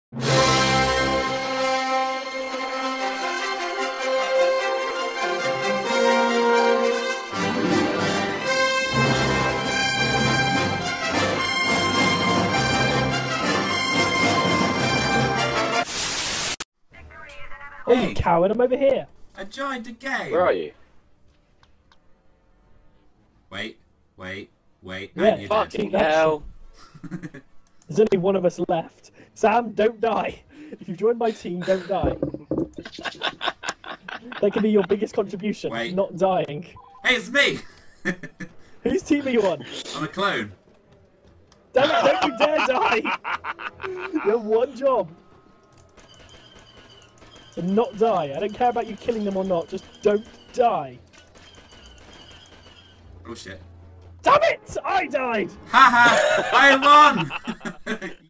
Oh, you coward, I'm over here. I joined the game. Where are you? Wait. Yeah, you're Fucking dead. hell. There's only one of us left. Sam, don't die. If you join my team, don't die. That can be your biggest contribution, not dying. Hey, it's me! Whose team are you on? I'm a clone. Damn it, don't you dare die! You have one job. To not die. I don't care about you killing them or not, just don't die. Oh shit. Damn it! I died! Haha! I won!